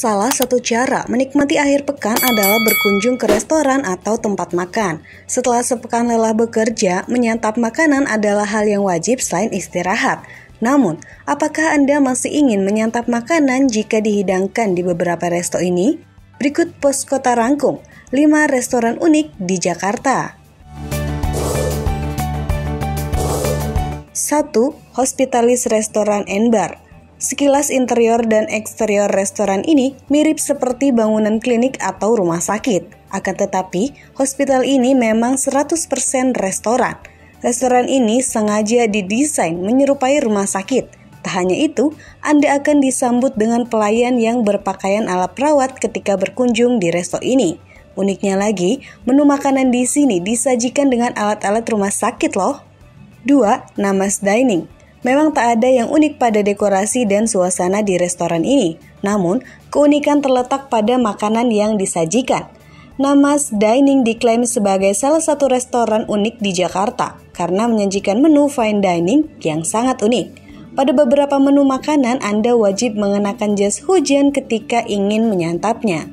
Salah satu cara menikmati akhir pekan adalah berkunjung ke restoran atau tempat makan. Setelah sepekan lelah bekerja, menyantap makanan adalah hal yang wajib selain istirahat. Namun, apakah Anda masih ingin menyantap makanan jika dihidangkan di beberapa resto ini? Berikut Pos Kota rangkum 5 restoran unik di Jakarta. 1. Hospitalis Restoran and Bar. Sekilas interior dan eksterior restoran ini mirip seperti bangunan klinik atau rumah sakit. Akan tetapi, hospital ini memang 100% restoran. Restoran ini sengaja didesain menyerupai rumah sakit. Tak hanya itu, Anda akan disambut dengan pelayan yang berpakaian ala perawat ketika berkunjung di resto ini. Uniknya lagi, menu makanan di sini disajikan dengan alat-alat rumah sakit loh. 2. Namas Dining. Memang tak ada yang unik pada dekorasi dan suasana di restoran ini, namun keunikan terletak pada makanan yang disajikan. Namas Dining diklaim sebagai salah satu restoran unik di Jakarta karena menyajikan menu fine dining yang sangat unik. Pada beberapa menu makanan, Anda wajib mengenakan jas hujan ketika ingin menyantapnya.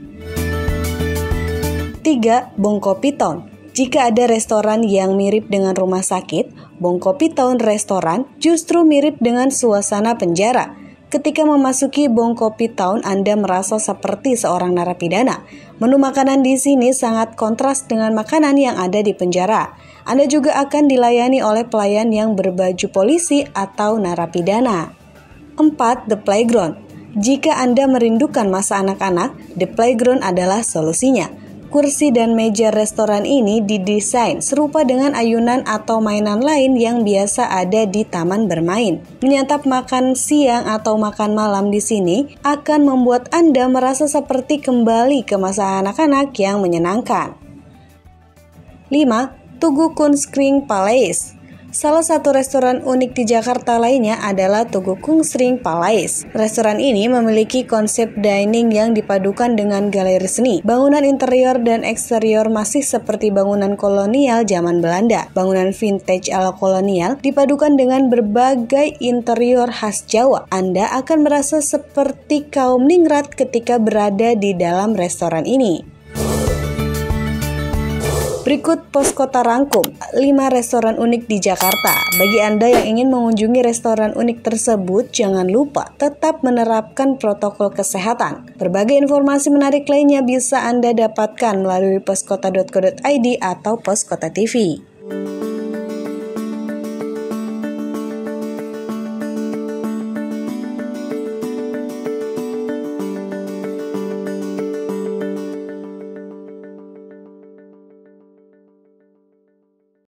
3. Bongkopi Town. Jika ada restoran yang mirip dengan rumah sakit, Bongkopi Town Restoran justru mirip dengan suasana penjara. Ketika memasuki Bongkopi Town, Anda merasa seperti seorang narapidana. Menu makanan di sini sangat kontras dengan makanan yang ada di penjara. Anda juga akan dilayani oleh pelayan yang berbaju polisi atau narapidana. 4. The Playground. Jika Anda merindukan masa anak-anak, The Playground adalah solusinya. Kursi dan meja restoran ini didesain serupa dengan ayunan atau mainan lain yang biasa ada di taman bermain. Menyantap makan siang atau makan malam di sini akan membuat Anda merasa seperti kembali ke masa anak-anak yang menyenangkan. 5. Tugu Kungsring Palace. Salah satu restoran unik di Jakarta lainnya adalah Tugu Kungsring Palace. Restoran ini memiliki konsep dining yang dipadukan dengan galeri seni. Bangunan interior dan eksterior masih seperti bangunan kolonial zaman Belanda. Bangunan vintage ala kolonial dipadukan dengan berbagai interior khas Jawa. Anda akan merasa seperti kaum ningrat ketika berada di dalam restoran ini. Berikut Pos Kota rangkum 5 restoran unik di Jakarta. Bagi Anda yang ingin mengunjungi restoran unik tersebut, jangan lupa tetap menerapkan protokol kesehatan. Berbagai informasi menarik lainnya bisa Anda dapatkan melalui poskota.co.id atau Pos Kota TV.